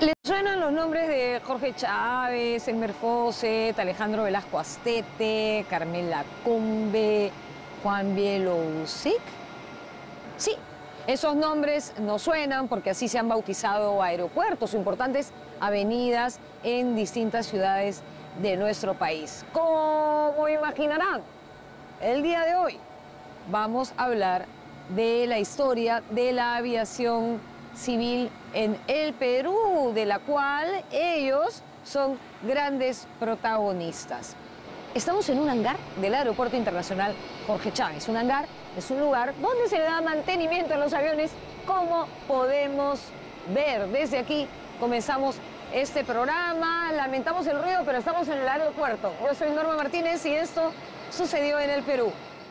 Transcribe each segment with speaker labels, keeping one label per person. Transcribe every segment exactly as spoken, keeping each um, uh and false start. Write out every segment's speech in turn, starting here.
Speaker 1: ¿Le suenan los nombres de Jorge Chávez, Elmer Fawcett, Alejandro Velasco Astete, Carmela Combe, Juan Bielowsic? Sí, esos nombres nos suenan porque así se han bautizado aeropuertos o importantes avenidas en distintas ciudades de nuestro país. Como imaginarán, el día de hoy vamos a hablar de la historia de la aviación civil en el Perú, de la cual ellos son grandes protagonistas. Estamos en un hangar del Aeropuerto Internacional Jorge Chávez. Un hangar es un lugar donde se le da mantenimiento a los aviones, como podemos ver. Desde aquí comenzamos este programa. Lamentamos el ruido, pero estamos en el aeropuerto. Yo soy Norma Martínez y esto sucedió en el Perú.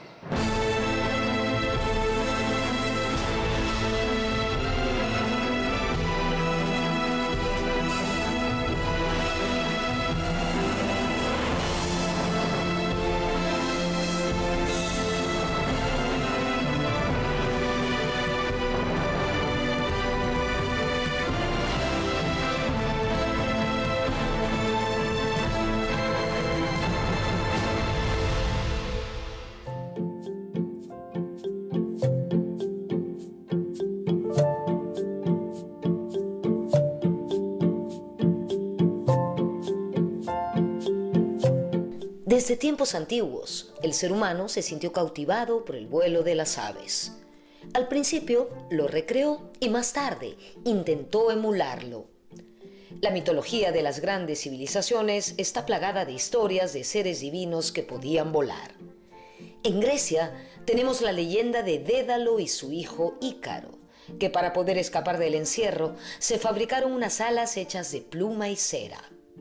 Speaker 2: Desde tiempos antiguos, el ser humano se sintió cautivado por el vuelo de las aves. Al principio lo recreó y más tarde intentó emularlo. La mitología de las grandes civilizaciones está plagada de historias de seres divinos que podían volar. En Grecia tenemos la leyenda de Dédalo y su hijo Ícaro, que para poder escapar del encierro se fabricaron unas alas hechas de pluma y cera.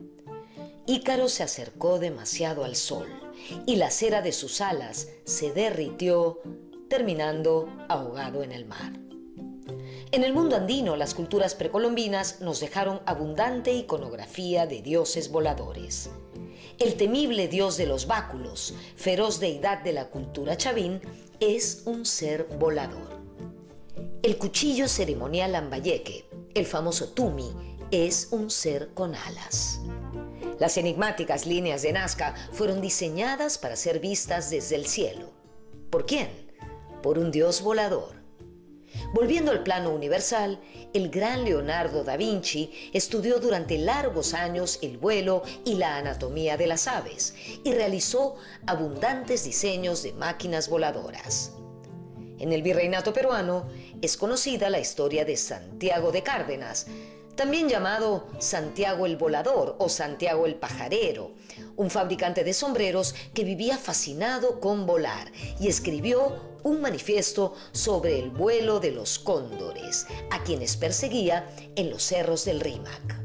Speaker 2: Ícaro se acercó demasiado al sol y la cera de sus alas se derritió, terminando ahogado en el mar. En el mundo andino, las culturas precolombinas nos dejaron abundante iconografía de dioses voladores. El temible dios de los báculos, feroz deidad de la cultura chavín, es un ser volador. El cuchillo ceremonial Lambayeque, el famoso Tumi, es un ser con alas. Las enigmáticas líneas de Nazca fueron diseñadas para ser vistas desde el cielo. ¿Por quién? Por un dios volador. Volviendo al plano universal, el gran Leonardo da Vinci estudió durante largos años el vuelo y la anatomía de las aves y realizó abundantes diseños de máquinas voladoras. En el virreinato peruano es conocida la historia de Santiago de Cárdenas, también llamado Santiago el Volador o Santiago el Pajarero, un fabricante de sombreros que vivía fascinado con volar y escribió un manifiesto sobre el vuelo de los cóndores, a quienes perseguía en los cerros del Rímac.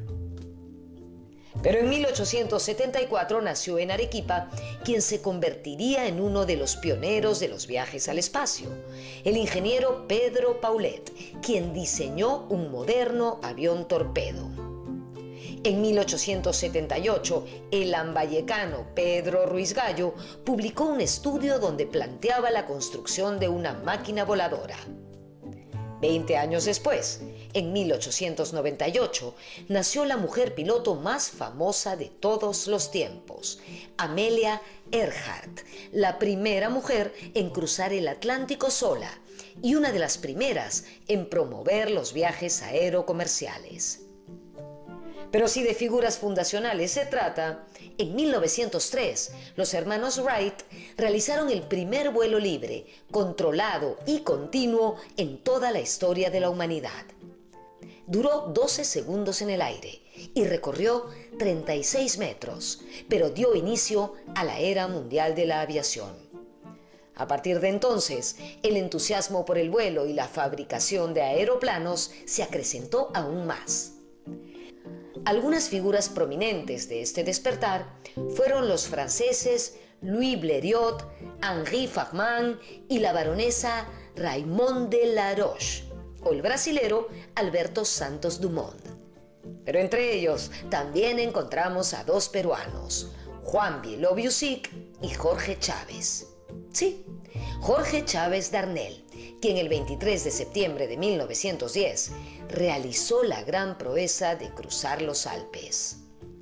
Speaker 2: Pero en mil ochocientos setenta y cuatro nació en Arequipa quien se convertiría en uno de los pioneros de los viajes al espacio, el ingeniero Pedro Paulet, quien diseñó un moderno avión torpedo. En mil ochocientos setenta y ocho, el lambayecano Pedro Ruiz Gallo publicó un estudio donde planteaba la construcción de una máquina voladora. Veinte años después, en mil ochocientos noventa y ocho, nació la mujer piloto más famosa de todos los tiempos, Amelia Earhart, la primera mujer en cruzar el Atlántico sola y una de las primeras en promover los viajes aerocomerciales. Pero si de figuras fundacionales se trata, en mil novecientos tres los hermanos Wright realizaron el primer vuelo libre, controlado y continuo en toda la historia de la humanidad. Duró doce segundos en el aire y recorrió treinta y seis metros, pero dio inicio a la era mundial de la aviación. A partir de entonces, el entusiasmo por el vuelo y la fabricación de aeroplanos se acrecentó aún más. Algunas figuras prominentes de este despertar fueron los franceses Louis Blériot, Henri Farman y la baronesa Raymonde Laroche, o el brasilero Alberto Santos Dumont. Pero entre ellos también encontramos a dos peruanos, Juan Bielowsic y Jorge Chávez. Sí, Jorge Chávez Darnell, quien el veintitrés de septiembre de mil novecientos diez realizó la gran proeza de cruzar los Alpes.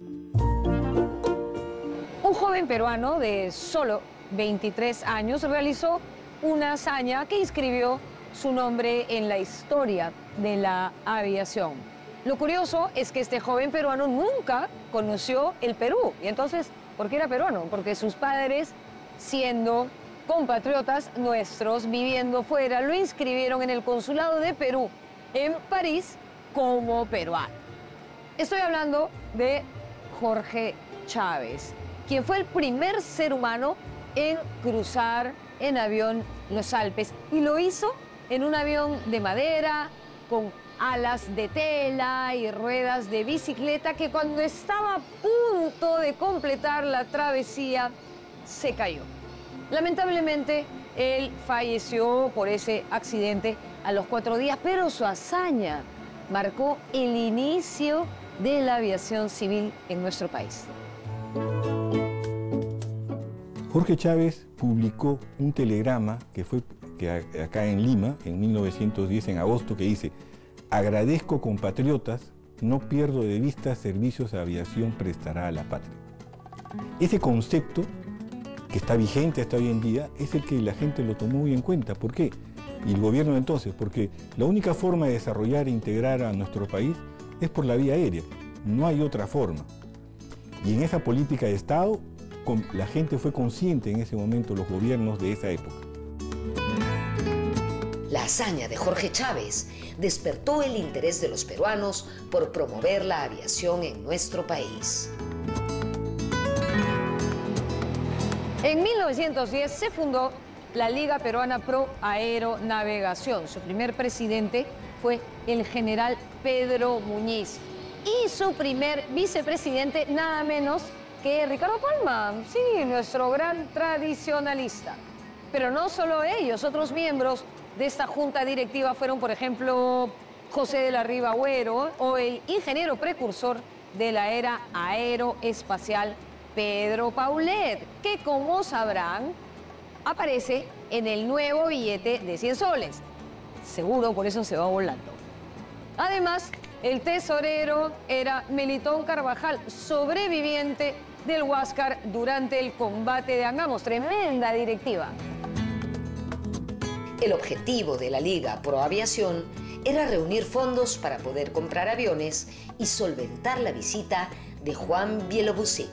Speaker 1: Un joven peruano de solo veintitrés años realizó una hazaña que inscribió su nombre en la historia de la aviación. Lo curioso es que este joven peruano nunca conoció el Perú. Y entonces, ¿por qué era peruano? Porque sus padres, siendo compatriotas nuestros, viviendo fuera, lo inscribieron en el consulado de Perú en París como peruano. Estoy hablando de Jorge Chávez, quien fue el primer ser humano en cruzar en avión los Alpes. Y lo hizo en un avión de madera, con alas de tela y ruedas de bicicleta, que cuando estaba a punto de completar la travesía, se cayó. Lamentablemente, él falleció por ese accidente a los cuatro días, pero su hazaña marcó el inicio de la aviación civil en nuestro país.
Speaker 3: Jorge Chávez publicó un telegrama que fue que acá en Lima, en mil novecientos diez, en agosto, que dice: agradezco, compatriotas, no pierdo de vista servicios de aviación prestará a la patria. Ese concepto, que está vigente hasta hoy en día, es el que la gente lo tomó muy en cuenta. ¿Por qué? Y el gobierno de entonces, porque la única forma de desarrollar e integrar a nuestro país es por la vía aérea, no hay otra forma. Y en esa política de Estado, la gente fue consciente en ese momento, los gobiernos de esa época.
Speaker 2: La hazaña de Jorge Chávez despertó el interés de los peruanos por promover la aviación en nuestro país.
Speaker 1: En mil novecientos diez se fundó la Liga Peruana Pro Aeronavegación. Su primer presidente fue el general Pedro Muñiz y su primer vicepresidente nada menos que Ricardo Palma, sí, nuestro gran tradicionalista. Pero no solo ellos, otros miembros de esta junta directiva fueron, por ejemplo, José de la Riva Agüero o el ingeniero precursor de la era aeroespacial, Pedro Paulet, que, como sabrán, aparece en el nuevo billete de cien soles. Seguro por eso se va volando. Además, el tesorero era Melitón Carvajal, sobreviviente del Huáscar durante el combate de Angamos. Tremenda directiva.
Speaker 2: El objetivo de la Liga Pro Aviación era reunir fondos para poder comprar aviones y solventar la visita de Juan Bielobusik.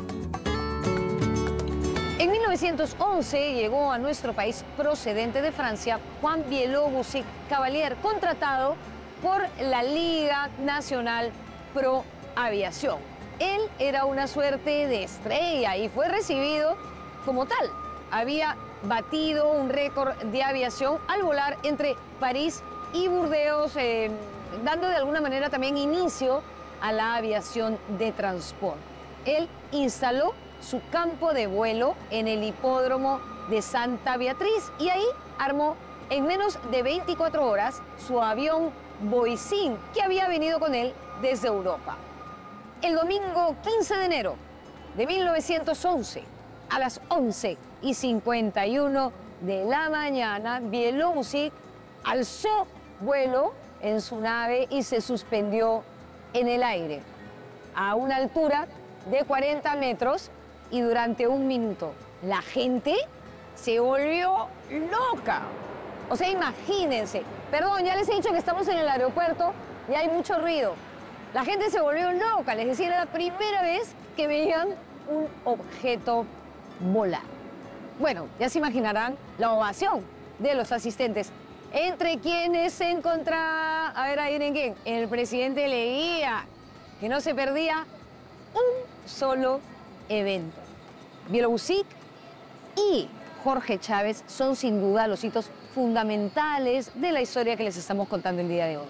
Speaker 1: En mil novecientos once llegó a nuestro país, procedente de Francia, Juan Bielobusik Cavalier, contratado por la Liga Nacional Pro Aviación. Él era una suerte de estrella y fue recibido como tal. Había batido un récord de aviación al volar entre París y Burdeos, eh, dando de alguna manera también inicio a la aviación de transporte. Él instaló su campo de vuelo en el hipódromo de Santa Beatriz y ahí armó en menos de veinticuatro horas su avión Voisin, que había venido con él desde Europa. El domingo quince de enero de mil novecientos once, a las once y cincuenta y uno de la mañana, Bielobusik alzó vuelo en su nave y se suspendió en el aire a una altura de cuarenta metros y durante un minuto. La gente se volvió loca. O sea, imagínense. Perdón, ya les he dicho que estamos en el aeropuerto y hay mucho ruido. La gente se volvió loca. Les decía, era la primera vez que veían un objeto volar. Bueno, ya se imaginarán la ovación de los asistentes, entre quienes se encontraba, a ver, ahí en quién, el presidente Leguía, que no se perdía un solo evento. Bielobusik y Jorge Chávez son sin duda los hitos fundamentales de la historia que les estamos contando el día de hoy.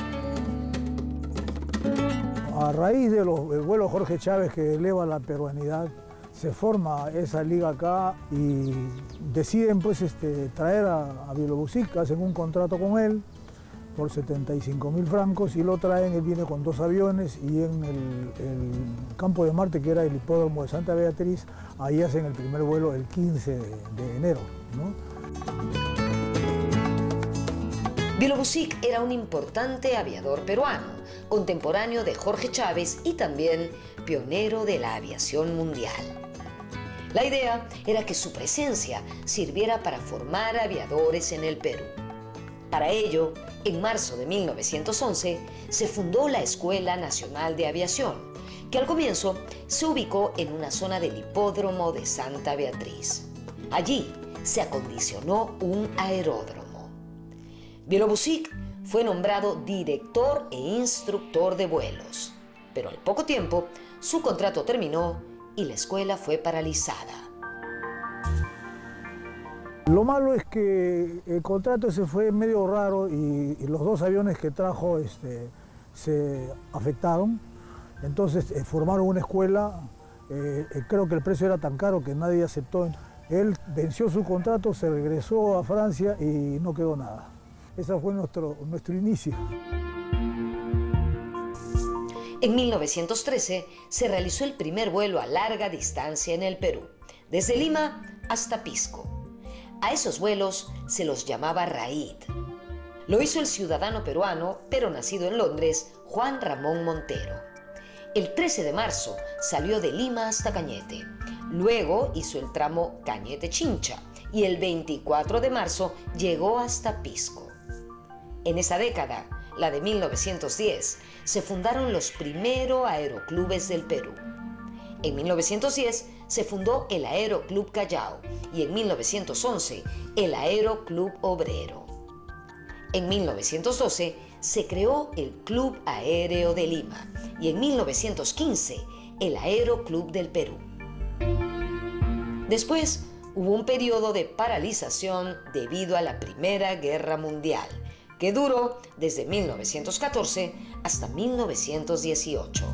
Speaker 4: A raíz de los, del vuelo Jorge Chávez que eleva la peruanidad, se forma esa liga acá y deciden pues este, traer a, a Bielobusik, hacen un contrato con él por setenta y cinco mil francos y lo traen. Él viene con dos aviones y en el, el campo de Marte, que era el hipódromo de Santa Beatriz, ahí hacen el primer vuelo el quince de enero, ¿no?
Speaker 2: Bilobusic era un importante aviador peruano, contemporáneo de Jorge Chávez y también pionero de la aviación mundial. La idea era que su presencia sirviera para formar aviadores en el Perú. Para ello, en marzo de mil novecientos once, se fundó la Escuela Nacional de Aviación, que al comienzo se ubicó en una zona del hipódromo de Santa Beatriz. Allí se acondicionó un aeródromo. Bilobusic fue nombrado director e instructor de vuelos, pero al poco tiempo su contrato terminó y la escuela fue paralizada.
Speaker 4: Lo malo es que el contrato ese fue medio raro y, y los dos aviones que trajo este, se afectaron. Entonces eh, formaron una escuela, eh, eh, creo que el precio era tan caro que nadie aceptó. Él venció su contrato, se regresó a Francia y no quedó nada. Ese fue nuestro, nuestro inicio.
Speaker 2: En mil novecientos trece se realizó el primer vuelo a larga distancia en el Perú, desde Lima hasta Pisco. A esos vuelos se los llamaba Raid. Lo hizo el ciudadano peruano, pero nacido en Londres, Juan Ramón Montero. El trece de marzo salió de Lima hasta Cañete. Luego hizo el tramo Cañete-Chincha y el veinticuatro de marzo llegó hasta Pisco. En esa década, la de mil novecientos diez, se fundaron los primeros aeroclubes del Perú. En mil novecientos diez se fundó el Aeroclub Callao y en mil novecientos once el Aeroclub Obrero. En mil novecientos doce se creó el Club Aéreo de Lima y en mil novecientos quince el Aeroclub del Perú. Después hubo un periodo de paralización debido a la Primera Guerra Mundial, que duró desde mil novecientos catorce hasta mil novecientos dieciocho.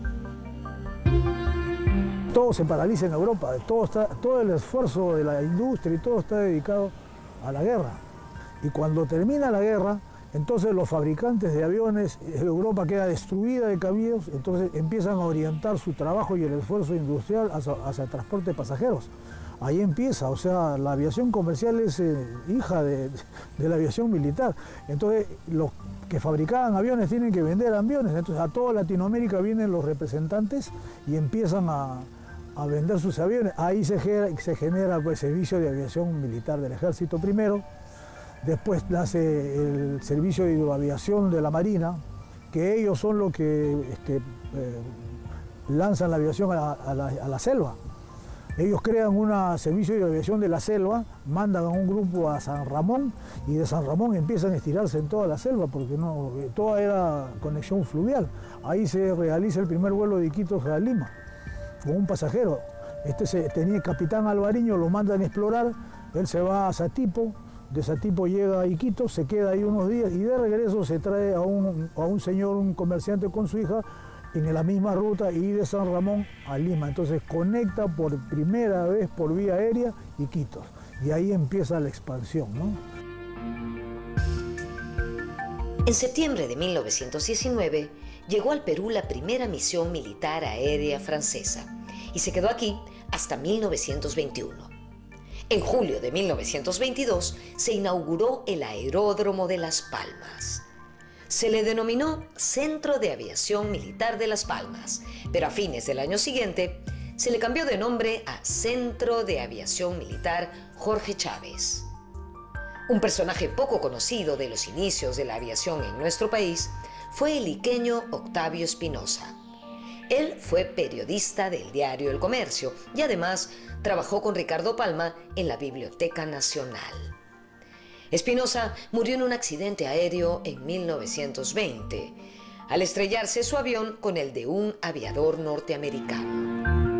Speaker 4: Todo se paraliza en Europa, todo, está, todo el esfuerzo de la industria y todo está dedicado a la guerra. Y cuando termina la guerra, entonces los fabricantes de aviones, Europa queda destruida de caminos, entonces empiezan a orientar su trabajo y el esfuerzo industrial hacia, hacia el transporte de pasajeros. Ahí empieza, o sea, la aviación comercial es eh, hija de, de la aviación militar. Entonces, los que fabricaban aviones tienen que vender aviones. Entonces, a toda Latinoamérica vienen los representantes y empiezan a, a vender sus aviones. Ahí se genera, se genera pues, servicio de aviación militar del ejército primero. Después nace el servicio de hidroaviación de la Marina, que ellos son los que este, eh, lanzan la aviación a la, a la, a la selva. Ellos crean un servicio de aviación de la selva, mandan a un grupo a San Ramón y de San Ramón empiezan a estirarse en toda la selva porque no, toda era conexión fluvial. Ahí se realiza el primer vuelo de Iquitos a Lima con un pasajero. Este se, tenía capitán Alvariño, lo mandan a explorar, él se va a Satipo, de Satipo llega a Iquitos, se queda ahí unos días y de regreso se trae a un, a un señor, un comerciante con su hija, en la misma ruta y de San Ramón a Lima. Entonces conecta por primera vez por vía aérea Iquitos. Y ahí empieza la expansión, ¿no?
Speaker 2: En septiembre de mil novecientos diecinueve llegó al Perú la primera misión militar aérea francesa y se quedó aquí hasta mil novecientos veintiuno. En julio de mil novecientos veintidós se inauguró el Aeródromo de Las Palmas. Se le denominó Centro de Aviación Militar de Las Palmas, pero a fines del año siguiente se le cambió de nombre a Centro de Aviación Militar Jorge Chávez. Un personaje poco conocido de los inicios de la aviación en nuestro país fue el iqueño Octavio Espinosa. Él fue periodista del diario El Comercio y además trabajó con Ricardo Palma en la Biblioteca Nacional. Espinosa murió en un accidente aéreo en mil novecientos veinte, al estrellarse su avión con el de un aviador norteamericano.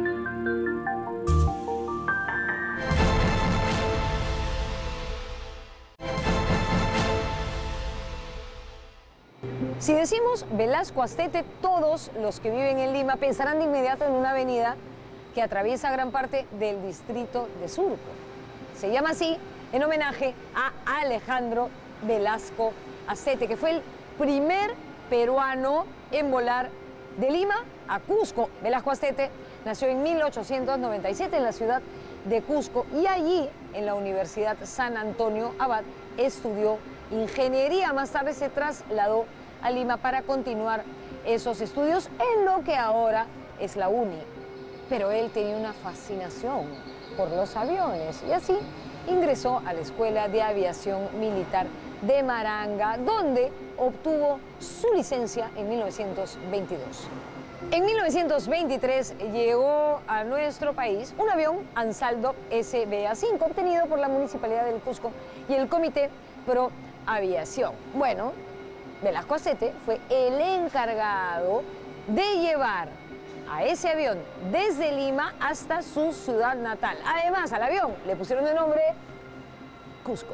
Speaker 1: Si decimos Velasco Astete, todos los que viven en Lima pensarán de inmediato en una avenida que atraviesa gran parte del distrito de Surco. Se llama así en homenaje a Alejandro Velasco Astete, que fue el primer peruano en volar de Lima a Cusco. Velasco Astete nació en mil ochocientos noventa y siete en la ciudad de Cusco y allí, en la Universidad San Antonio Abad, estudió ingeniería. Más tarde se trasladó a Lima para continuar esos estudios en lo que ahora es la UNI. Pero él tenía una fascinación por los aviones y así ingresó a la Escuela de Aviación Militar de Maranga, donde obtuvo su licencia en mil novecientos veintidós. En mil novecientos veintitrés llegó a nuestro país un avión Ansaldo S B A cinco obtenido por la Municipalidad del Cusco y el Comité Pro Aviación. Bueno, Velasco Astete fue el encargado de llevar a ese avión desde Lima hasta su ciudad natal. Además, al avión le pusieron el nombre Cusco.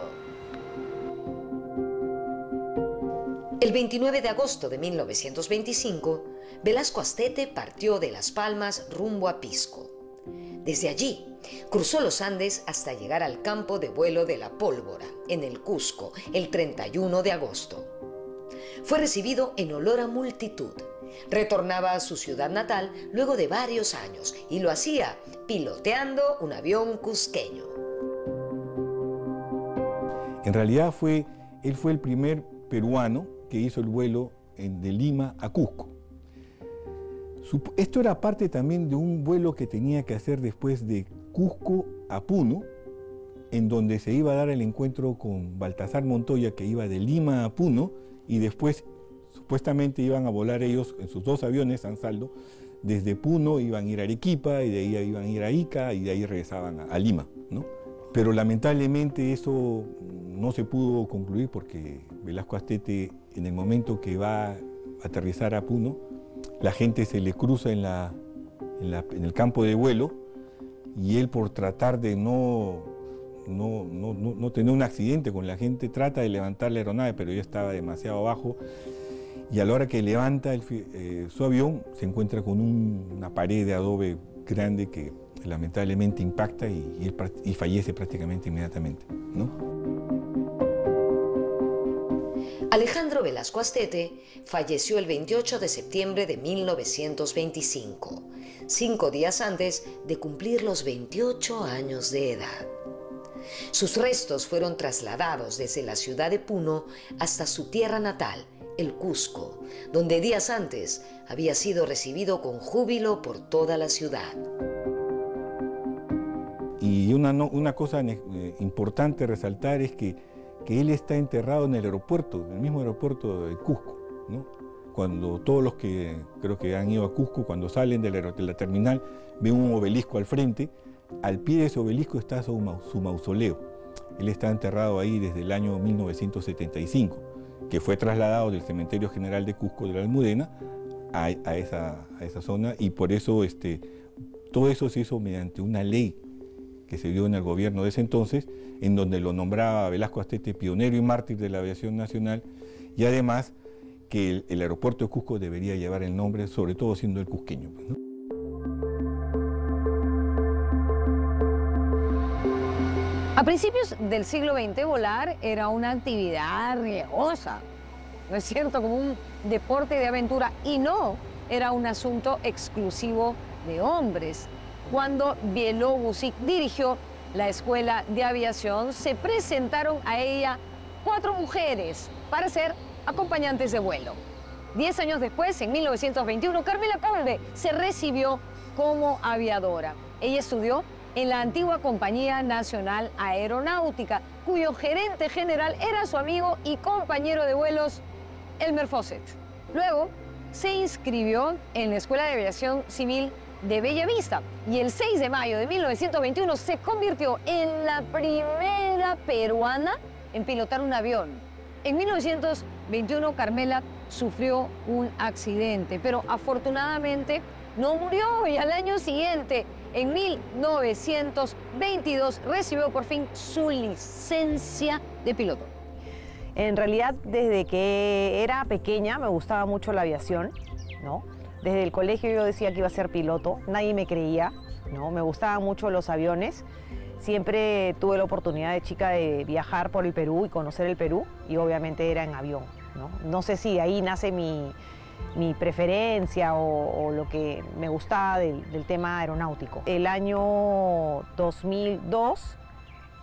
Speaker 2: El veintinueve de agosto de mil novecientos veinticinco, Velasco Astete partió de Las Palmas rumbo a Pisco. Desde allí, cruzó los Andes hasta llegar al campo de vuelo de La Pólvora, en el Cusco, el treinta y uno de agosto. Fue recibido en olor a multitud. Retornaba a su ciudad natal luego de varios años y lo hacía piloteando un avión cusqueño.
Speaker 3: En realidad fue, él fue el primer peruano que hizo el vuelo en, de Lima a Cusco. Su, esto era parte también de un vuelo que tenía que hacer después de Cusco a Puno, en donde se iba a dar el encuentro con Baltasar Montoya, que iba de Lima a Puno, y después supuestamente iban a volar ellos en sus dos aviones, Ansaldo, desde Puno iban a ir a Arequipa, y de ahí iban a ir a Ica, y de ahí regresaban a, a Lima, ¿no? Pero lamentablemente eso no se pudo concluir porque Velasco Astete, en el momento que va a aterrizar a Puno, la gente se le cruza en, la, en, la, en el campo de vuelo y él, por tratar de no, no, no, no, no tener un accidente con la gente, trata de levantar la aeronave, pero ya estaba demasiado bajo, y a la hora que levanta el, eh, su avión se encuentra con un, una pared de adobe grande que lamentablemente impacta y, y, él, y fallece prácticamente inmediatamente, ¿no?
Speaker 2: Alejandro Velasco Astete falleció el veintiocho de septiembre de mil novecientos veinticinco, cinco días antes de cumplir los veintiocho años de edad. Sus restos fueron trasladados desde la ciudad de Puno hasta su tierra natal, el Cusco, donde días antes había sido recibido con júbilo por toda la ciudad.
Speaker 3: Y una, no, una cosa eh, importante resaltar es que, que él está enterrado en el aeropuerto, en el mismo aeropuerto de Cusco, ¿no? Cuando todos los que creo que han ido a Cusco, cuando salen de la, de la terminal, ven un obelisco al frente. Al pie de ese obelisco está su, su mausoleo. Él está enterrado ahí desde el año mil novecientos setenta y cinco, que fue trasladado del Cementerio General de Cusco de la Almudena a, a, esa, a esa zona, y por eso este, todo eso se hizo mediante una ley que se dio en el gobierno de ese entonces, en donde lo nombraba Velasco Astete pionero y mártir de la aviación nacional, y además que el, el aeropuerto de Cusco debería llevar el nombre, sobre todo siendo el cusqueño, ¿no?
Speaker 1: A principios del siglo veinte, volar era una actividad riesgosa, ¿no es cierto? Como un deporte de aventura, y no era un asunto exclusivo de hombres. Cuando Bielobusik dirigió la Escuela de Aviación, se presentaron a ella cuatro mujeres para ser acompañantes de vuelo. Diez años después, en mil novecientos veintiuno, Carmela Combe se recibió como aviadora. Ella estudió en la antigua Compañía Nacional Aeronáutica, cuyo gerente general era su amigo y compañero de vuelos, Elmer Fawcett. Luego, se inscribió en la Escuela de Aviación Civil de Bellavista y el seis de mayo de mil novecientos veintiuno se convirtió en la primera peruana en pilotar un avión. En mil novecientos veintiuno, Carmela sufrió un accidente, pero afortunadamente no murió, y al año siguiente, en mil novecientos veintidós, recibió por fin su licencia de piloto.
Speaker 5: En realidad, desde que era pequeña me gustaba mucho la aviación, ¿no? Desde el colegio yo decía que iba a ser piloto, nadie me creía, ¿no? Me gustaban mucho los aviones. Siempre tuve la oportunidad de chica de viajar por el Perú y conocer el Perú, y obviamente era en avión, ¿no? No sé si ahí nace mi, mi preferencia o, o lo que me gustaba del, del tema aeronáutico. El año dos mil dos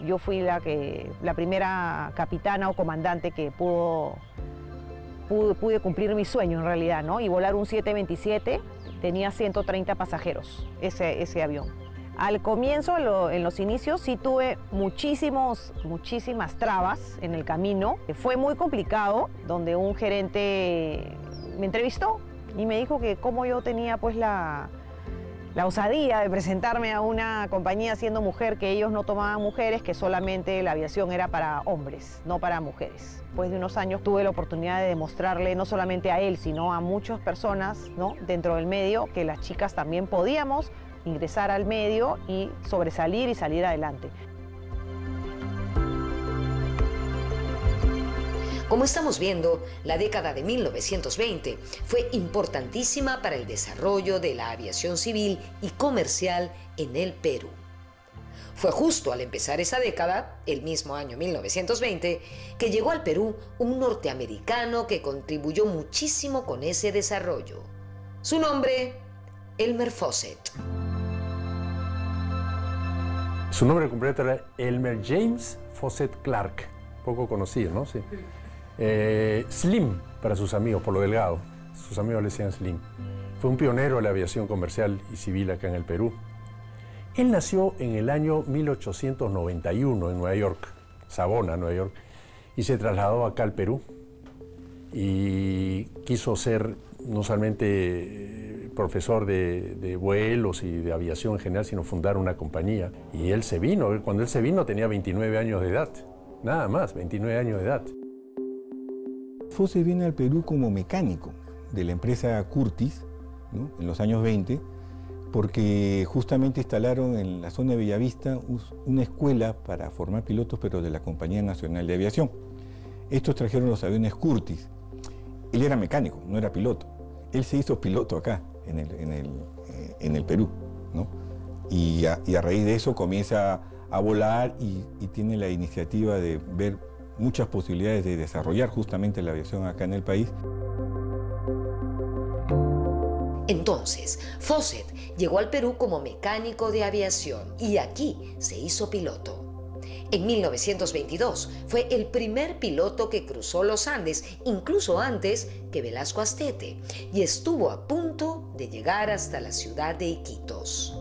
Speaker 5: yo fui la, que, la primera capitana o comandante que pudo, pude, pude cumplir mi sueño en realidad, ¿no? Y volar un siete veintisiete tenía ciento treinta pasajeros, ese, ese avión. Al comienzo, lo, en los inicios, sí tuve muchísimos, muchísimas trabas en el camino. Fue muy complicado, donde un gerente me entrevistó y me dijo que cómo yo tenía pues la, la osadía de presentarme a una compañía siendo mujer, que ellos no tomaban mujeres, que solamente la aviación era para hombres, no para mujeres. Después de unos años tuve la oportunidad de demostrarle no solamente a él, sino a muchas personas, ¿no?, dentro del medio, que las chicas también podíamos ingresar al medio y sobresalir y salir adelante.
Speaker 2: Como estamos viendo, la década de mil novecientos veinte fue importantísima para el desarrollo de la aviación civil y comercial en el Perú. Fue justo al empezar esa década, el mismo año mil novecientos veinte, que llegó al Perú un norteamericano que contribuyó muchísimo con ese desarrollo. Su nombre, Elmer Faucett.
Speaker 6: Su nombre completo era Elmer James Faucett Clark, poco conocido, ¿no? Sí. Eh, Slim para sus amigos, por lo delgado. Sus amigos le decían Slim. Fue un pionero de la aviación comercial y civil acá en el Perú. Él nació en el año mil ochocientos noventa y uno en Nueva York, Savona, Nueva York, y se trasladó acá al Perú. Y quiso ser no solamente profesor de, de vuelos y de aviación en general, sino fundar una compañía. Y él se vino, cuando él se vino tenía veintinueve años de edad, nada más, veintinueve años de edad.
Speaker 3: Faucett viene al Perú como mecánico de la empresa Curtiss, ¿no?, en los años veinte, porque justamente instalaron en la zona de Bellavista una escuela para formar pilotos, pero de la Compañía Nacional de Aviación. Estos trajeron los aviones Curtiss. Él era mecánico, no era piloto. Él se hizo piloto acá, en el, en el, eh, en el Perú, ¿no? Y a, y a raíz de eso comienza a volar y, y tiene la iniciativa de ver muchas posibilidades de desarrollar justamente la aviación acá en el país.
Speaker 2: Entonces, Faucett llegó al Perú como mecánico de aviación y aquí se hizo piloto. En mil novecientos veintidós fue el primer piloto que cruzó los Andes, incluso antes que Velasco Astete, y estuvo a punto de llegar hasta la ciudad de Iquitos.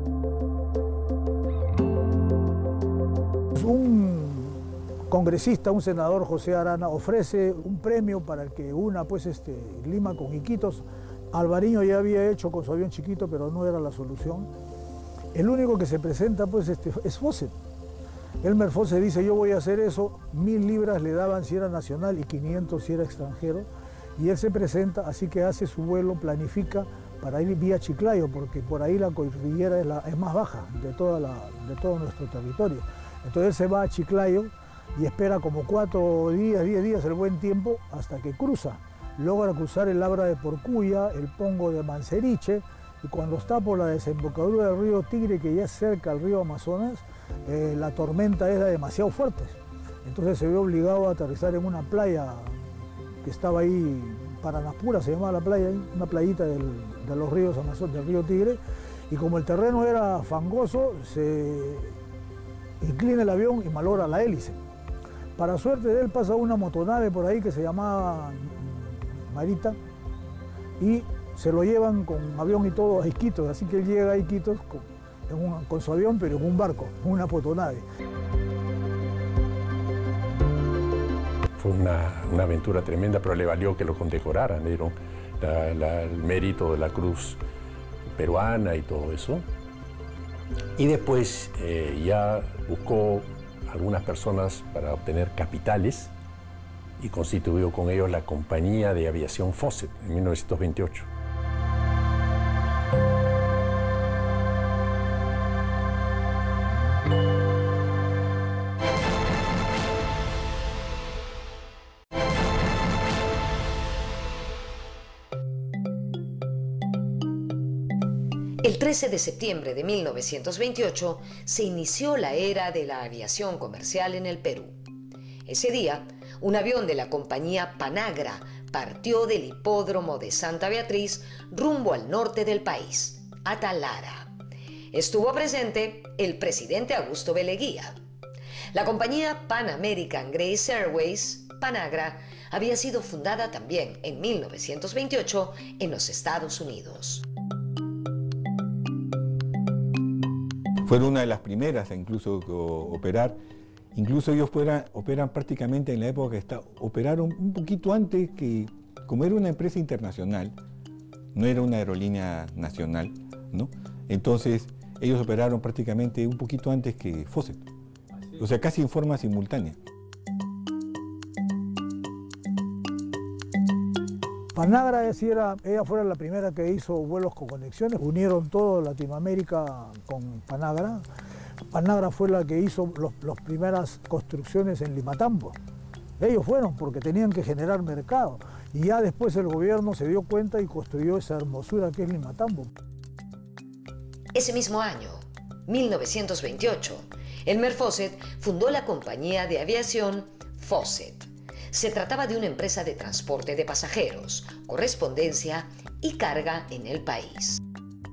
Speaker 4: Un congresista, un senador, José Arana, ofrece un premio para el que una pues, este, Lima con Iquitos. Alvariño ya había hecho con su avión chiquito, pero no era la solución. El único que se presenta pues, este, es Faucett. Elmer Faucett dice, yo voy a hacer eso, mil libras le daban si era nacional y quinientos si era extranjero, y él se presenta, así que hace su vuelo, planifica para ir vía Chiclayo, porque por ahí la cordillera es, la, es más baja de, toda la, de todo nuestro territorio. Entonces él se va a Chiclayo y espera como cuatro días, diez días, el buen tiempo, hasta que cruza. Logra cruzar el Abra de Porcuya, el Pongo de Manseriche, y cuando está por la desembocadura del río Tigre, que ya es cerca al río Amazonas, eh, la tormenta era demasiado fuerte. Entonces se ve obligado a aterrizar en una playa que estaba ahí, Paranapura se llamaba la playa, una playita del, de los ríos Amazonas, del río Tigre, y como el terreno era fangoso, se inclina el avión y malogra la hélice. Para suerte de él pasa una motonave por ahí que se llamaba Marita, y se lo llevan con avión y todo a Iquitos, así que él llega a Iquitos con, en un, con su avión, pero en un barco, en una motonave.
Speaker 6: Fue una, una aventura tremenda, pero le valió que lo condecoraran, le dieron la, la, el mérito de la cruz peruana y todo eso. Y después eh, ya buscó algunas personas para obtener capitales y constituyó con ellos la Compañía de Aviación Faucett en mil novecientos veintiocho.
Speaker 2: El trece de septiembre de mil novecientos veintiocho se inició la era de la aviación comercial en el Perú. Ese día, un avión de la compañía Panagra partió del hipódromo de Santa Beatriz rumbo al norte del país, a Talara. Estuvo presente el presidente Augusto B. Leguía. La compañía Pan American Grace Airways, Panagra, había sido fundada también en mil novecientos veintiocho en los Estados Unidos.
Speaker 3: Fueron una de las primeras a incluso operar. Incluso ellos operan, operan prácticamente en la época que está, operaron un poquito antes que, como era una empresa internacional, no era una aerolínea nacional, ¿no? Entonces ellos operaron prácticamente un poquito antes que Fawcett, o sea, casi en forma simultánea.
Speaker 4: Panagra, decía, ella fue la primera que hizo vuelos con conexiones, unieron toda Latinoamérica con Panagra. Panagra fue la que hizo las primeras construcciones en Limatambo. Ellos fueron porque tenían que generar mercado. Y ya después el gobierno se dio cuenta y construyó esa hermosura que es Limatambo.
Speaker 2: Ese mismo año, mil novecientos veintiocho, Elmer Fawcett fundó la compañía de aviación Fawcett. Se trataba de una empresa de transporte de pasajeros, correspondencia y carga en el país.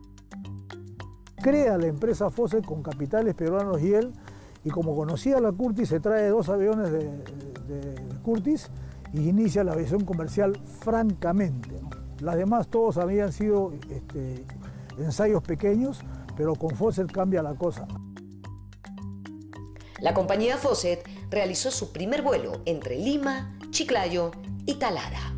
Speaker 4: Crea la empresa Fawcett con capitales peruanos y él, y como conocía a la Curtiss, se trae dos aviones de, de, de Curtiss y inicia la aviación comercial francamente, ¿no? Las demás todos habían sido este, ensayos pequeños, pero con Fawcett cambia la cosa.
Speaker 2: La compañía Fawcett realizó su primer vuelo entre Lima, Chiclayo y Talara.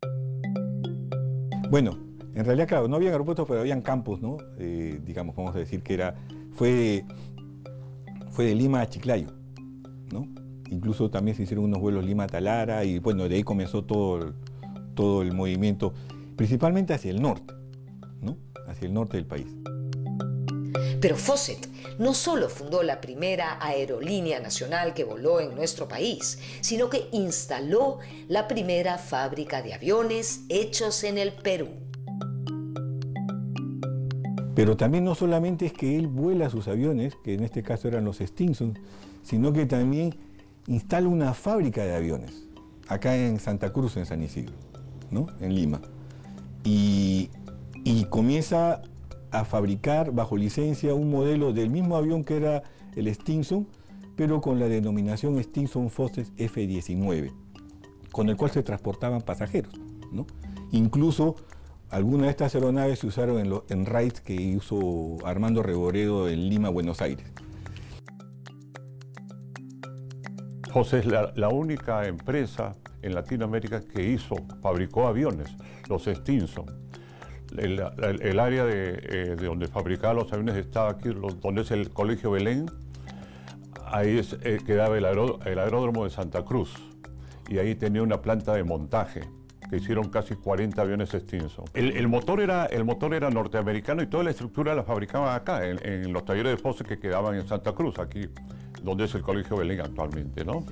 Speaker 3: Bueno, en realidad, claro, no había aeropuertos, pero habían campos, ¿no? Eh, digamos, vamos a decir que era, fue, fue de Lima a Chiclayo, ¿no? Incluso también se hicieron unos vuelos Lima-Talara y bueno, de ahí comenzó todo, todo el movimiento, principalmente hacia el norte, ¿no? Hacia el norte del país.
Speaker 2: Pero Fawcett no solo fundó la primera aerolínea nacional que voló en nuestro país, sino que instaló la primera fábrica de aviones hechos en el Perú.
Speaker 3: Pero también no solamente es que él vuela sus aviones, que en este caso eran los Stinson, sino que también instala una fábrica de aviones, acá en Santa Cruz, en San Isidro, ¿no? En Lima. Y, y comienza a fabricar bajo licencia un modelo del mismo avión que era el Stinson, pero con la denominación Stinson Fawcett F diecinueve, con el cual se transportaban pasajeros, ¿no? Incluso algunas de estas aeronaves se usaron en, lo, en raids que hizo Armando Reboredo en Lima, Buenos Aires.
Speaker 7: José es la, la única empresa en Latinoamérica que hizo, fabricó aviones, los Stinson. El, el, el área de, eh, de donde fabricaba los aviones estaba aquí, lo, donde es el Colegio Belén. Ahí es, eh, quedaba el, aeró, el aeródromo de Santa Cruz. Y ahí tenía una planta de montaje, que hicieron casi cuarenta aviones Stinson. El, el, motor era, el motor era norteamericano y toda la estructura la fabricaban acá, en, en los talleres de Fawcett que quedaban en Santa Cruz, aquí, donde es el Colegio Belén actualmente, ¿no?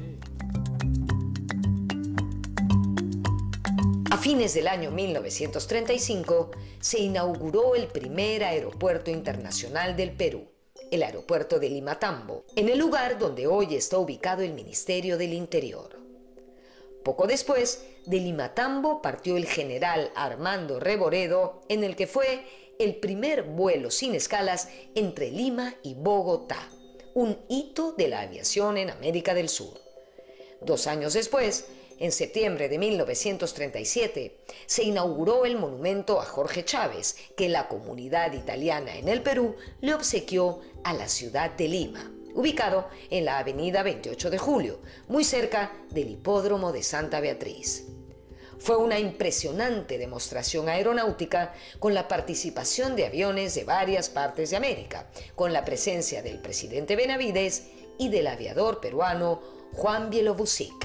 Speaker 2: A fines del año mil novecientos treinta y cinco se inauguró el primer aeropuerto internacional del Perú, el aeropuerto de Limatambo, en el lugar donde hoy está ubicado el Ministerio del Interior. Poco después, de Limatambo partió el general Armando Reboredo, en el que fue el primer vuelo sin escalas entre Lima y Bogotá, un hito de la aviación en América del Sur. Dos años después, en septiembre de mil novecientos treinta y siete, se inauguró el monumento a Jorge Chávez, que la comunidad italiana en el Perú le obsequió a la ciudad de Lima, ubicado en la avenida veintiocho de julio, muy cerca del hipódromo de Santa Beatriz. Fue una impresionante demostración aeronáutica con la participación de aviones de varias partes de América, con la presencia del presidente Benavides y del aviador peruano Juan Bielowczyk.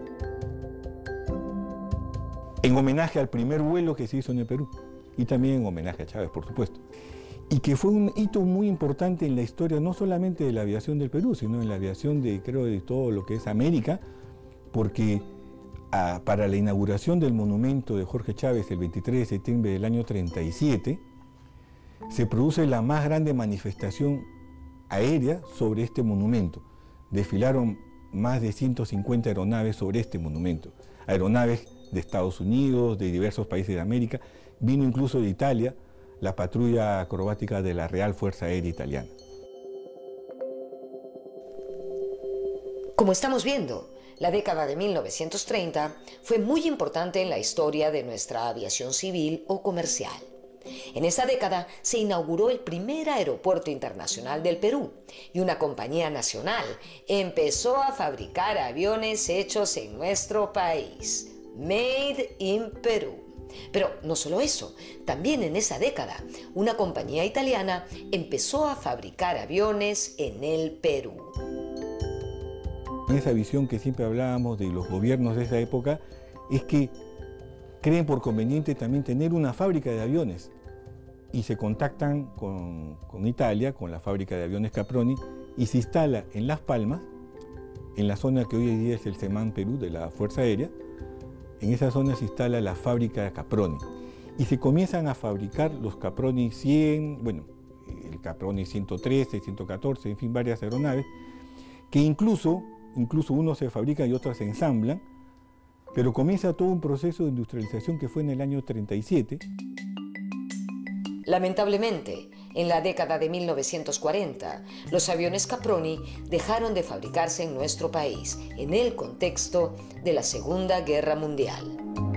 Speaker 3: En homenaje al primer vuelo que se hizo en el Perú y también en homenaje a Chávez, por supuesto. Y que fue un hito muy importante en la historia, no solamente de la aviación del Perú, sino en la aviación de, creo, de todo lo que es América, porque a, para la inauguración del monumento de Jorge Chávez el veintitrés de septiembre del año treinta y siete, se produce la más grande manifestación aérea sobre este monumento. Desfilaron más de ciento cincuenta aeronaves sobre este monumento, aeronaves de Estados Unidos, de diversos países de América, vino incluso de Italia, la patrulla acrobática de la Real Fuerza Aérea Italiana.
Speaker 2: Como estamos viendo, la década de mil novecientos treinta fue muy importante en la historia de nuestra aviación civil o comercial. En esa década se inauguró el primer aeropuerto internacional del Perú y una compañía nacional empezó a fabricar aviones hechos en nuestro país, Made in Perú. Pero no solo eso, también en esa década una compañía italiana empezó a fabricar aviones en el Perú.
Speaker 3: Esa visión que siempre hablábamos de los gobiernos de esa época es que creen por conveniente también tener una fábrica de aviones y se contactan con, con Italia, con la fábrica de aviones Caproni, y se instala en Las Palmas, en la zona que hoy en día es el SEMAN Perú de la Fuerza Aérea. En esa zona se instala la fábrica Caproni y se comienzan a fabricar los Caproni cien, bueno, el Caproni ciento trece, ciento catorce, en fin, varias aeronaves, que incluso, incluso unos se fabrican y otros se ensamblan, pero comienza todo un proceso de industrialización que fue en el año treinta y siete.
Speaker 2: Lamentablemente, en la década de mil novecientos cuarenta, los aviones Caproni dejaron de fabricarse en nuestro país en el contexto de la Segunda Guerra Mundial.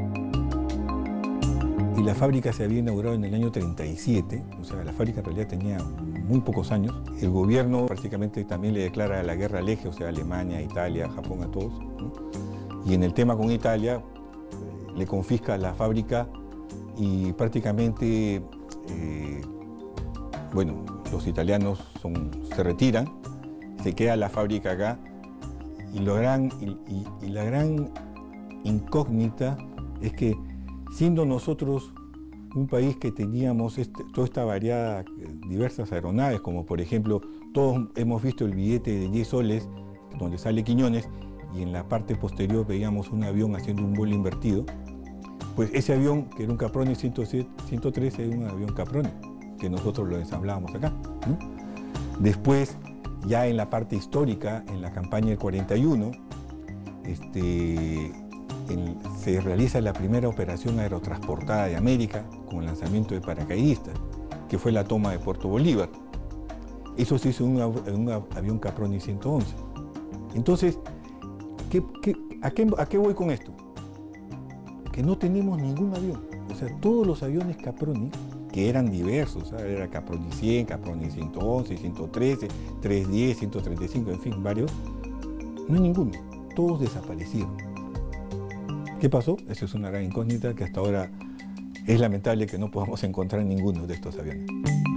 Speaker 3: Y la fábrica se había inaugurado en el año treinta y siete, o sea, la fábrica en realidad tenía muy pocos años. El gobierno prácticamente también le declara la guerra al eje, o sea, Alemania, Italia, Japón, a todos, ¿no? Y en el tema con Italia, le confisca la fábrica y prácticamente, eh, bueno, los italianos son, se retiran, se queda la fábrica acá y, lo gran, y, y, y la gran incógnita es que siendo nosotros un país que teníamos este, toda esta variada, diversas aeronaves, como por ejemplo, todos hemos visto el billete de diez soles donde sale Quiñones, y en la parte posterior veíamos un avión haciendo un vuelo invertido, pues ese avión, que era un Caproni ciento trece, era un avión Caproni, que nosotros lo ensamblábamos acá, ¿no? Después, ya en la parte histórica, en la campaña del cuarenta y uno, este, en, se realiza la primera operación aerotransportada de América con el lanzamiento de paracaidistas, que fue la toma de Puerto Bolívar. Eso se hizo en un, un avión Caproni ciento once. Entonces, ¿qué, qué, a, qué, ¿a qué voy con esto? Que no tenemos ningún avión. O sea, todos los aviones Caproni, que eran diversos, ¿sabes? Era Caproni cien, Caproni ciento once, ciento trece, trescientos diez, ciento treinta y cinco, en fin, varios, no hay ninguno. Todos desaparecieron. ¿Qué pasó? Esa es una gran incógnita que hasta ahora es lamentable que no podamos encontrar ninguno de estos aviones.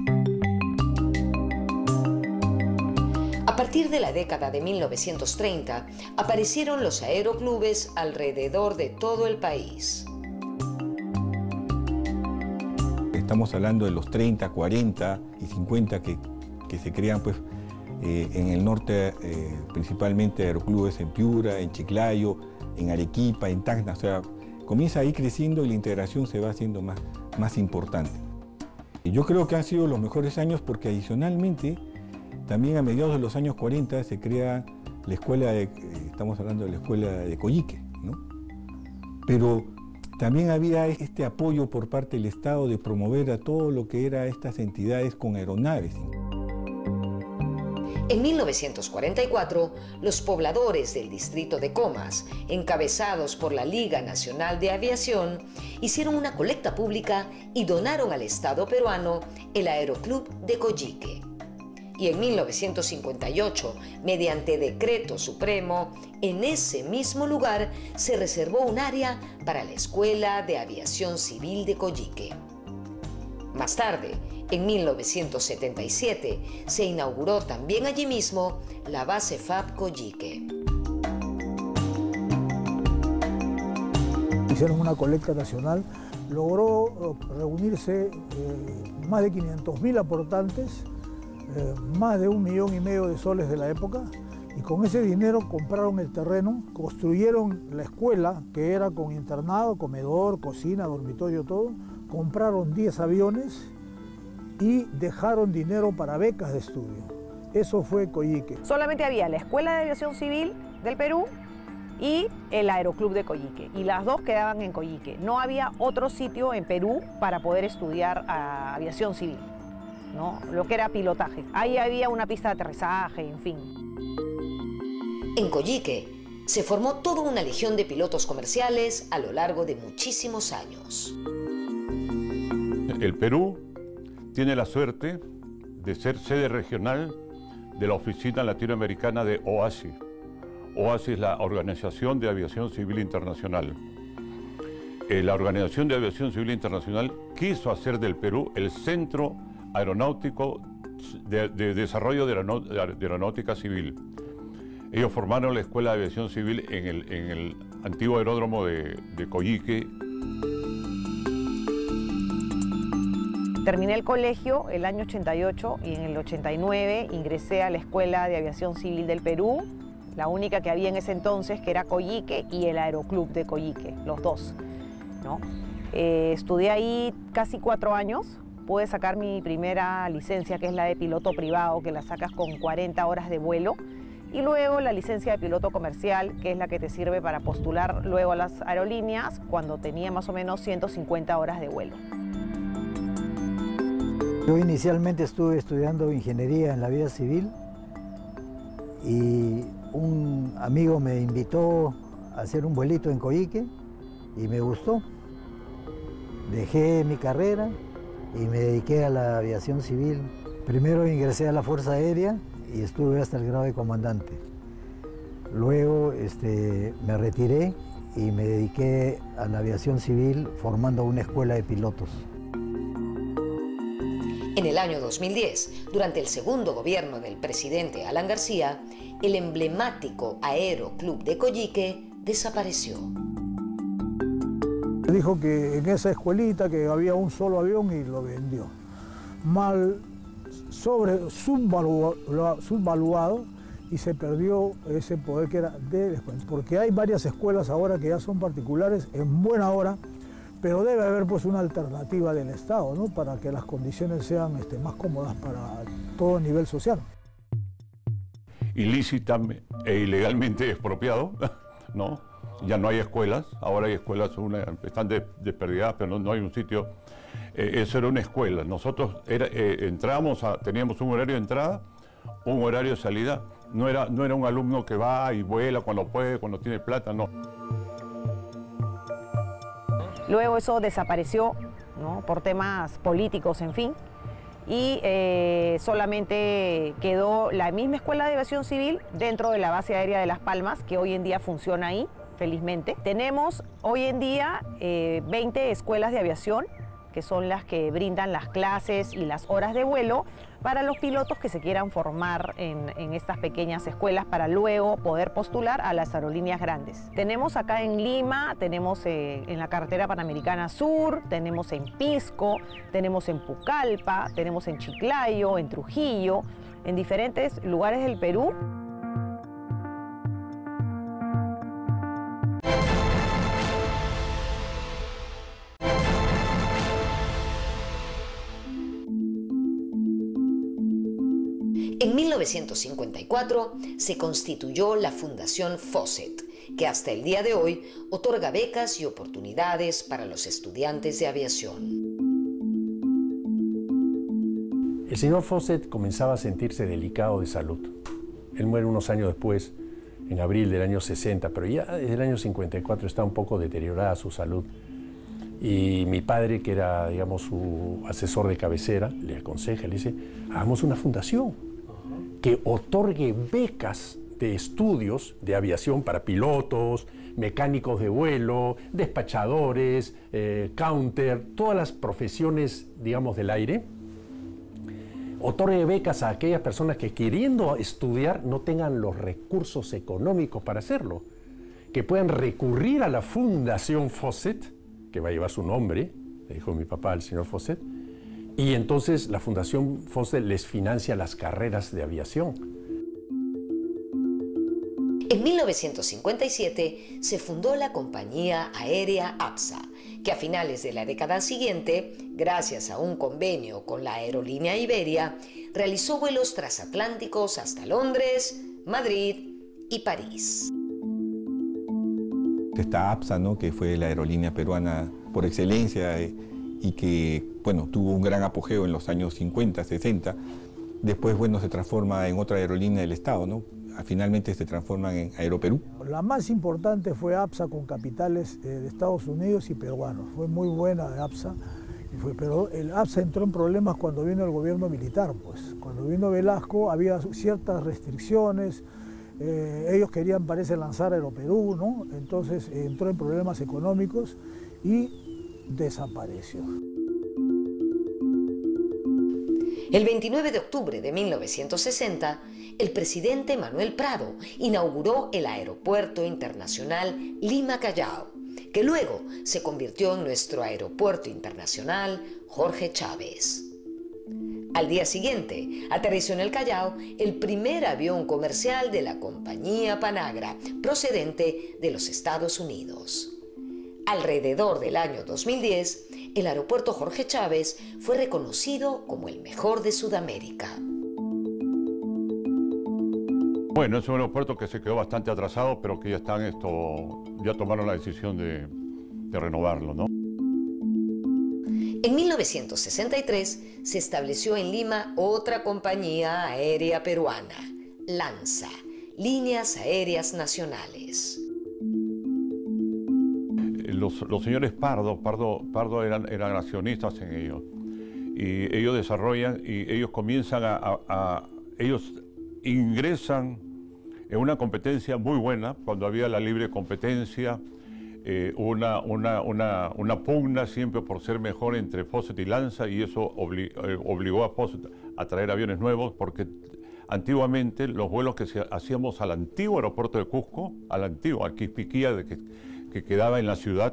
Speaker 2: A partir de la década de mil novecientos treinta, aparecieron los aeroclubes alrededor de todo el país.
Speaker 3: Estamos hablando de los treinta, cuarenta y cincuenta que, que se crean pues, eh, en el norte, eh, principalmente aeroclubes en Piura, en Chiclayo, en Arequipa, en Tacna. O sea, comienza a ir creciendo y la integración se va haciendo más, más importante. Y yo creo que han sido los mejores años porque adicionalmente, también a mediados de los años cuarenta se crea la escuela, de, estamos hablando de la escuela de Coyique, ¿no? Pero también había este apoyo por parte del Estado de promover a todo lo que eran estas entidades con aeronaves.
Speaker 2: En mil novecientos cuarenta y cuatro, los pobladores del distrito de Comas, encabezados por la Liga Nacional de Aviación, hicieron una colecta pública y donaron al Estado peruano el Aeroclub de Coyique. Y en mil novecientos cincuenta y ocho, mediante decreto supremo, en ese mismo lugar se reservó un área para la Escuela de Aviación Civil de Coyique. Más tarde, en mil novecientos setenta y siete, se inauguró también allí mismo la base F A B Coyique.
Speaker 4: Hicieron una colecta nacional, logró reunirse eh, más de quinientos mil aportantes, eh, más de un millón y medio de soles de la época, y con ese dinero compraron el terreno, construyeron la escuela, que era con internado, comedor, cocina, dormitorio, todo, compraron diez aviones y dejaron dinero para becas de estudio. Eso fue Coyique.
Speaker 5: Solamente había la Escuela de Aviación Civil del Perú y el Aeroclub de Coyique, y las dos quedaban en Coyique. No había otro sitio en Perú para poder estudiar a aviación civil, ¿no? Lo que era pilotaje. Ahí había una pista de aterrizaje, en fin.
Speaker 2: En Coyique se formó toda una legión de pilotos comerciales a lo largo de muchísimos años.
Speaker 7: El Perú tiene la suerte de ser sede regional de la Oficina Latinoamericana de O A S I. O A S I es la Organización de Aviación Civil Internacional. Eh, la Organización de Aviación Civil Internacional quiso hacer del Perú el centro aeronáutico de, de desarrollo de, aeronau de aeronáutica civil. Ellos formaron la Escuela de Aviación Civil en el, en el antiguo aeródromo de, de Coyique.
Speaker 5: Terminé el colegio el año ochenta y ocho y en el ochenta y nueve ingresé a la Escuela de Aviación Civil del Perú, la única que había en ese entonces, que era Coyique y el Aeroclub de Coyique, los dos, ¿no? Eh, estudié ahí casi cuatro años, pude sacar mi primera licencia, que es la de piloto privado, que la sacas con cuarenta horas de vuelo, y luego la licencia de piloto comercial, que es la que te sirve para postular luego a las aerolíneas cuando tenía más o menos ciento cincuenta horas de vuelo.
Speaker 8: Yo inicialmente estuve estudiando ingeniería en la vía civil y un amigo me invitó a hacer un vuelito en Coyique y me gustó. Dejé mi carrera y me dediqué a la aviación civil. Primero ingresé a la Fuerza Aérea y estuve hasta el grado de comandante. Luego este, me retiré y me dediqué a la aviación civil formando una escuela de pilotos.
Speaker 2: En el año dos mil diez, durante el segundo gobierno del presidente Alan García, el emblemático Aeroclub de Coyique desapareció.
Speaker 4: Dijo que en esa escuelita que había un solo avión y lo vendió. Mal sobre subvaluado, subvaluado y se perdió ese poder que era de la escuela. Porque hay varias escuelas ahora que ya son particulares en buena hora, pero debe haber pues una alternativa del Estado, ¿no? Para que las condiciones sean este, más cómodas para todo nivel social.
Speaker 7: Ilícita e ilegalmente expropiado, ¿no? Ya no hay escuelas, ahora hay escuelas, una, están desperdigadas, pero no, no hay un sitio. Eh, eso era una escuela. Nosotros era, eh, entramos, a, teníamos un horario de entrada, un horario de salida. No era, no era un alumno que va y vuela cuando puede, cuando tiene plata, no.
Speaker 5: Luego eso desapareció, ¿no? Por temas políticos, en fin, y eh, solamente quedó la misma Escuela de Aviación Civil dentro de la base aérea de Las Palmas, que hoy en día funciona ahí, felizmente. Tenemos hoy en día eh, veinte escuelas de aviación, que son las que brindan las clases y las horas de vuelo para los pilotos que se quieran formar en, en estas pequeñas escuelas para luego poder postular a las aerolíneas grandes. Tenemos acá en Lima, tenemos eh, en la carretera Panamericana Sur, tenemos en Pisco, tenemos en Pucallpa, tenemos en Chiclayo, en Trujillo, en diferentes lugares del Perú.
Speaker 2: En mil novecientos cincuenta y cuatro se constituyó la Fundación FOSET, que hasta el día de hoy otorga becas y oportunidades para los estudiantes de aviación.
Speaker 6: El señor Fawcett comenzaba a sentirse delicado de salud. Él muere unos años después, en abril del año sesenta, pero ya desde el año cincuenta y cuatro está un poco deteriorada su salud. Y mi padre, que era, digamos, su asesor de cabecera, le aconseja, le dice, hagamos una fundación que otorgue becas de estudios de aviación para pilotos, mecánicos de vuelo, despachadores, eh, counter, todas las profesiones, digamos, del aire. Otorgue becas a aquellas personas que queriendo estudiar no tengan los recursos económicos para hacerlo, que puedan recurrir a la Fundación Fawcett, que va a llevar su nombre, le dijo mi papá al señor Fawcett, y entonces la Fundación Fawcett les financia las carreras de aviación.
Speaker 2: En mil novecientos cincuenta y siete se fundó la compañía aérea APSA, que a finales de la década siguiente, gracias a un convenio con la aerolínea Iberia, realizó vuelos transatlánticos hasta Londres, Madrid y París.
Speaker 3: Esta APSA, ¿no?, que fue la aerolínea peruana por excelencia eh, y que, bueno, tuvo un gran apogeo en los años cincuenta, sesenta. Después, bueno, se transforma en otra aerolínea del Estado, ¿no? finalmente se transforman en Aeroperú.
Speaker 4: La más importante fue APSA con capitales eh, de Estados Unidos y peruanos. Fue muy buena APSA, y fue, pero el APSA entró en problemas cuando vino el gobierno militar. Pues. Cuando vino Velasco había ciertas restricciones, eh, ellos querían, parece, lanzar Aeroperú, ¿no? Entonces eh, entró en problemas económicos y desapareció.
Speaker 2: El veintinueve de octubre de mil novecientos sesenta, el presidente Manuel Prado inauguró el Aeropuerto Internacional Lima-Callao, que luego se convirtió en nuestro Aeropuerto Internacional Jorge Chávez. Al día siguiente, aterrizó en el Callao el primer avión comercial de la compañía Panagra, procedente de los Estados Unidos. Alrededor del año dos mil diez, el aeropuerto Jorge Chávez fue reconocido como el mejor de Sudamérica.
Speaker 7: Bueno, es un aeropuerto que se quedó bastante atrasado, pero que ya están esto, ya tomaron la decisión de, de renovarlo, ¿no?
Speaker 2: En mil novecientos sesenta y tres se estableció en Lima otra compañía aérea peruana, LANSA, Líneas Aéreas Nacionales.
Speaker 7: Los, los señores Pardo, Pardo, Pardo eran, eran accionistas en ellos, y ellos desarrollan y ellos comienzan a, a, a ellos ingresan en una competencia muy buena cuando había la libre competencia, eh, una, una, una, una pugna siempre por ser mejor entre Fawcett y Lanza, y eso obli, eh, obligó a Fawcett a traer aviones nuevos, porque antiguamente los vuelos que se, hacíamos al antiguo aeropuerto de Cusco, al antiguo, al Quispiquía, de que, que quedaba en la ciudad,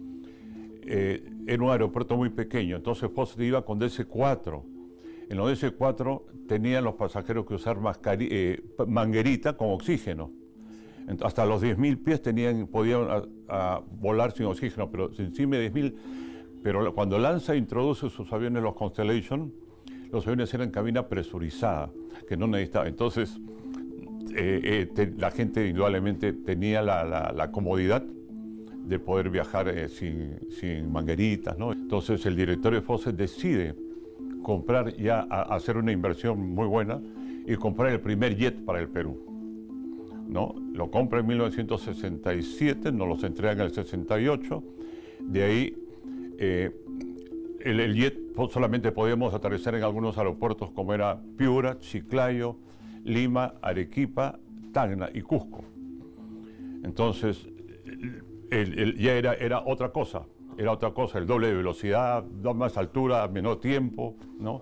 Speaker 7: eh, era un aeropuerto muy pequeño, entonces Fawcett iba con D C cuatro. En los D C cuatro tenían los pasajeros que usar mascari eh, manguerita con oxígeno. Entonces, hasta los diez mil pies tenían, podían a, a volar sin oxígeno, pero encima de diez mil. Pero cuando Lanza introduce sus aviones, los Constellation, los aviones eran cabina presurizada, que no necesitaba. Entonces, eh, eh, te, la gente indudablemente tenía la, la, la comodidad de poder viajar eh, sin, sin mangueritas, ¿no? Entonces, el directorio de Fawcett decide comprar ya, a, a hacer una inversión muy buena y comprar el primer jet para el Perú, ¿no? Lo compra en mil novecientos sesenta y siete, nos los entrega en el sesenta y ocho. De ahí, eh, el, el jet solamente podíamos aterrizar en algunos aeropuertos como era Piura, Chiclayo, Lima, Arequipa, Tacna y Cusco. Entonces, el, el, ya era, era otra cosa. Era otra cosa, el doble de velocidad, más altura, menor tiempo, ¿no?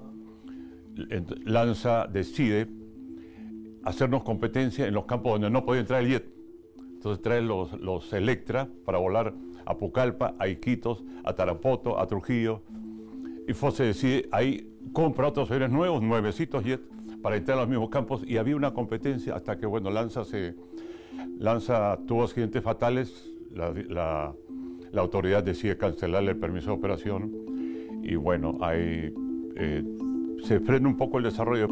Speaker 7: Lanza decide hacernos competencia en los campos donde no podía entrar el jet. Entonces trae los, los Electra para volar a Pucallpa, a Iquitos, a Tarapoto, a Trujillo. Y Fawcett decide ahí compra otros aviones nuevos, nuevecitos jet, para entrar a los mismos campos. Y había una competencia hasta que, bueno, Lanza, se, Lanza tuvo accidentes fatales. La, la, La autoridad decide cancelarle el permiso de operación y bueno, ahí eh, se frena un poco el desarrollo.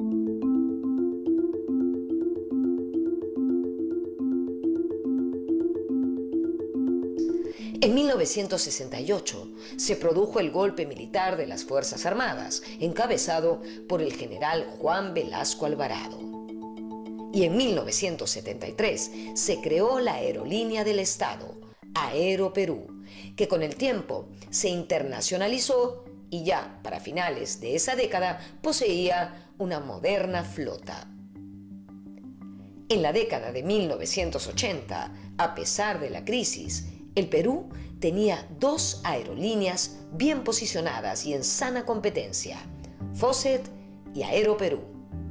Speaker 2: En mil novecientos sesenta y ocho se produjo el golpe militar de las Fuerzas Armadas, encabezado por el general Juan Velasco Alvarado. Y en mil novecientos setenta y tres se creó la Aerolínea del Estado, Aeroperú, que con el tiempo se internacionalizó y ya para finales de esa década poseía una moderna flota. En la década de mil novecientos ochenta, a pesar de la crisis, el Perú tenía dos aerolíneas bien posicionadas y en sana competencia, Fawcett y Aeroperú.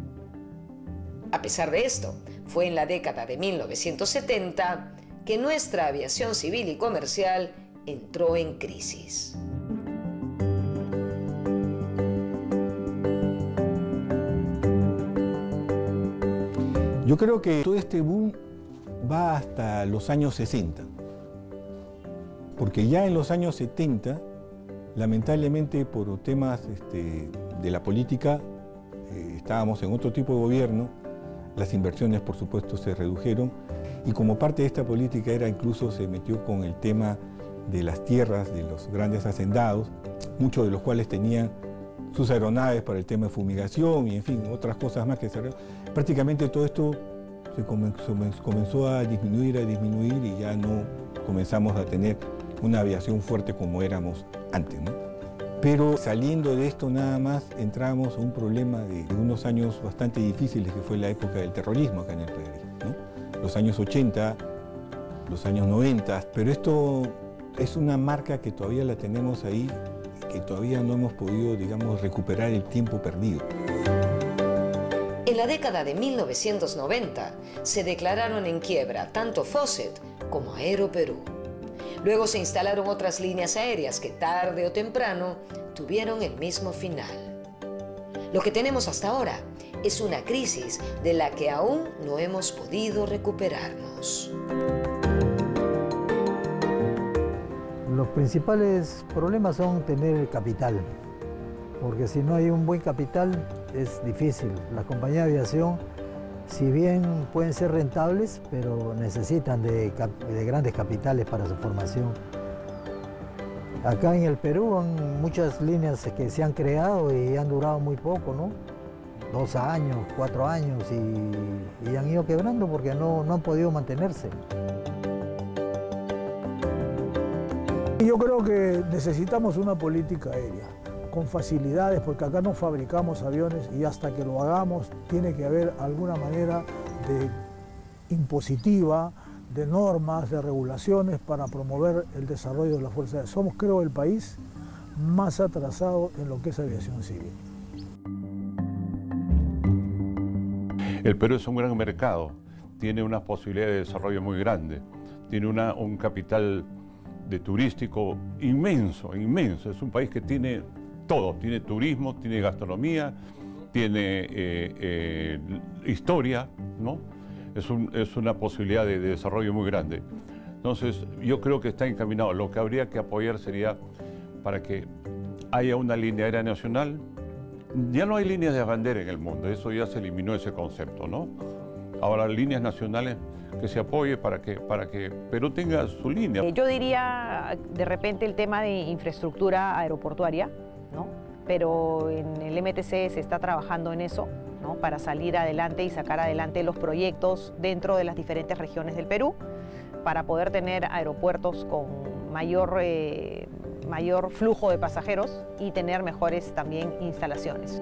Speaker 2: A pesar de esto, fue en la década de mil novecientos setenta que nuestra aviación civil y comercial entró en crisis.
Speaker 3: Yo creo que todo este boom va hasta los años sesenta, porque ya en los años setenta, lamentablemente por temas este, de la política, eh, estábamos en otro tipo de gobierno, las inversiones por supuesto se redujeron, y como parte de esta política era incluso se metió con el tema de las tierras de los grandes hacendados, muchos de los cuales tenían sus aeronaves para el tema de fumigación y en fin, otras cosas más que se... Prácticamente todo esto se comenzó, comenzó a disminuir, a disminuir y ya no comenzamos a tener una aviación fuerte como éramos antes, ¿no? Pero saliendo de esto nada más entramos a un problema de, de unos años bastante difíciles que fue la época del terrorismo acá en el Perú, ¿no? Los años ochenta, los años noventa, pero esto es una marca que todavía la tenemos ahí, que todavía no hemos podido, digamos, recuperar el tiempo perdido.
Speaker 2: En la década de mil novecientos noventa se declararon en quiebra tanto Fawcett como Aeroperú. Luego se instalaron otras líneas aéreas que tarde o temprano tuvieron el mismo final. Lo que tenemos hasta ahora es una crisis de la que aún no hemos podido recuperarnos.
Speaker 8: Los principales problemas son tener el capital, porque si no hay un buen capital es difícil. Las compañías de aviación, si bien pueden ser rentables, pero necesitan de, de grandes capitales para su formación. Acá en el Perú hay muchas líneas que se han creado y han durado muy poco, ¿no? Dos años, cuatro años y, y han ido quebrando porque no, no han podido mantenerse.
Speaker 4: Yo creo que necesitamos una política aérea con facilidades, porque acá no fabricamos aviones y hasta que lo hagamos tiene que haber alguna manera de impositiva, de normas, de regulaciones para promover el desarrollo de la Fuerza Aérea. Somos, creo, el país más atrasado en lo que es aviación civil.
Speaker 7: El Perú es un gran mercado, tiene unas posibilidades de desarrollo muy grandes, tiene una, un capital de turístico inmenso, inmenso. Es un país que tiene todo, tiene turismo, tiene gastronomía, tiene eh, eh, historia, ¿no? Es, un, es una posibilidad de, de desarrollo muy grande. Entonces, yo creo que está encaminado. Lo que habría que apoyar sería para que haya una línea aérea nacional. Ya no hay líneas de bandera en el mundo, eso ya se eliminó ese concepto, ¿no? Ahora, líneas nacionales que se apoye para que, para que Perú tenga su línea.
Speaker 5: Yo diría, de repente, el tema de infraestructura aeroportuaria, ¿no? Pero en el M T C se está trabajando en eso, ¿no? Para salir adelante y sacar adelante los proyectos dentro de las diferentes regiones del Perú, para poder tener aeropuertos con mayor, eh, mayor flujo de pasajeros y tener mejores también instalaciones.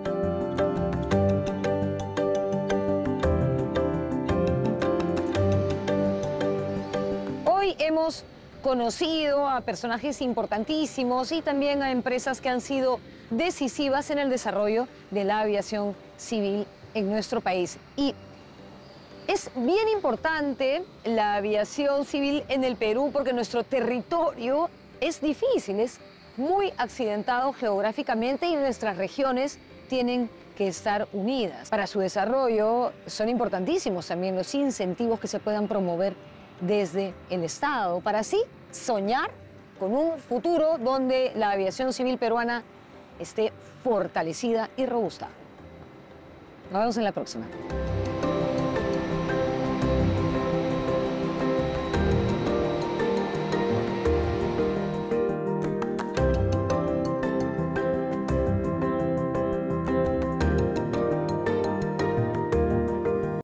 Speaker 1: Hoy hemos conocido a personajes importantísimos y también a empresas que han sido decisivas en el desarrollo de la aviación civil en nuestro país. Y es bien importante la aviación civil en el Perú porque nuestro territorio es difícil, es muy accidentado geográficamente y nuestras regiones tienen que estar unidas. Para su desarrollo son importantísimos también los incentivos que se puedan promover desde el Estado, para así soñar con un futuro donde la aviación civil peruana esté fortalecida y robusta. Nos vemos en la próxima.